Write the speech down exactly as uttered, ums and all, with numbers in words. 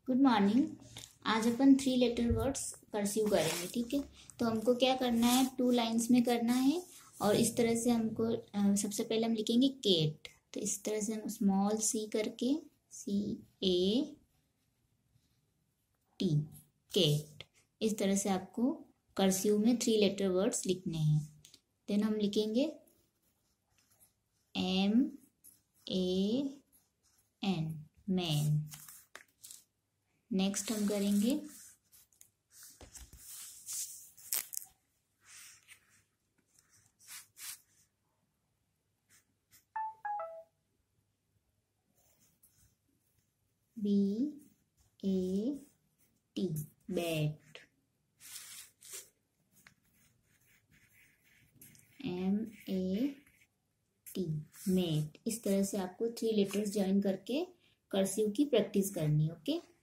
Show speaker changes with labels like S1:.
S1: Good morning. आज अपन three letter words cursive करेंगे, ठीक है। तो हमको क्या करना है, टू लाइंस में करना है। और इस तरह से हमको अ, सबसे पहले हम लिखेंगे केट। तो इस तरह से हम स्मॉल सी करके सी ए टी केट, इस तरह से आपको कर्सिव में थ्री लेटर वर्ड्स लिखने हैं। देन हम लिखेंगे M A N man. Next हम करेंगे B A T bat. M A T mat. इस तरह से आपको थ्री लेटर्स ज्वाइन करके कर्सिव की प्रैक्टिस करनी है। ओके।